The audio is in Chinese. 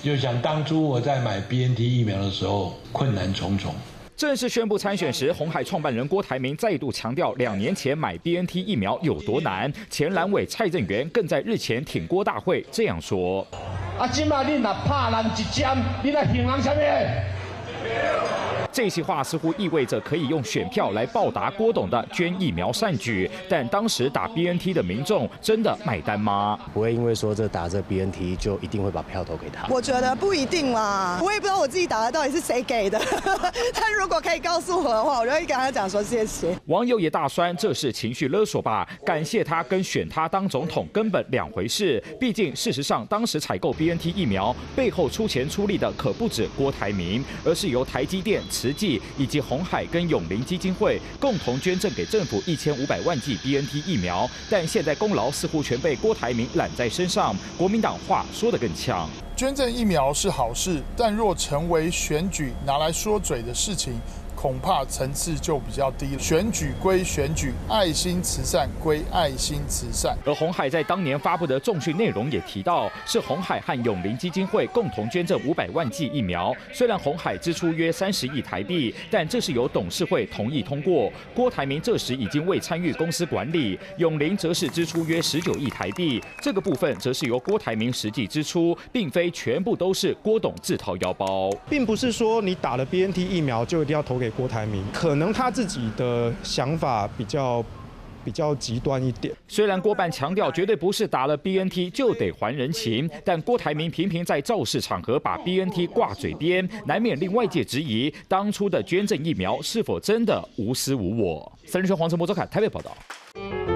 就想当初我在买 BNT 疫苗的时候，困难重重。 正式宣布参选时，鸿海创办人郭台铭再度强调，2年前买 BNT 疫苗有多难。前蓝委蔡正元更在日前挺郭大会这样说： 今嘛你若拍人一针，你来行人什么？ 这些话似乎意味着可以用选票来报答郭董的捐疫苗善举，但当时打 BNT 的民众真的买单吗？ 不会因为说打这 BNT 就一定会把票投给他？ 我觉得不一定啦，我也不知道我自己打的到底是谁给的，但如果可以告诉我的话，我就会跟他讲说谢谢。 网友也大酸这是情绪勒索吧？感谢他跟选他当总统根本2回事。毕竟事实上，当时采购 BNT 疫苗背后出钱出力的可不止郭台铭，而是由台积电、慈济以及鸿海跟永龄基金会共同捐赠给政府1500万剂 BNT 疫苗，但现在功劳似乎全被郭台铭揽在身上。国民党话说得更呛： 捐赠疫苗是好事，但若成为选举拿来说嘴的事情，恐怕层次就比较低了。选举归选举，爱心慈善归爱心慈善。 而鸿海在当年发布的重讯内容也提到，是鸿海和永龄基金会共同捐赠500万剂疫苗。虽然鸿海支出约30亿台币，但这是由董事会同意通过。郭台铭这时已经未参与公司管理，永龄则是支出约19亿台币，这个部分则是由郭台铭实际支出，并非全部都是郭董自掏腰包。 并不是说你打了 BNT 疫苗就一定要投给郭台铭，可能他自己的想法比较极端一点。 虽然郭办强调绝对不是打了 BNT 就得还人情，但郭台铭频频在造势场合把 BNT 挂嘴边，难免令外界质疑当初的捐赠疫苗是否真的无私无我。三立新闻黄晨、莫周凯台北报道。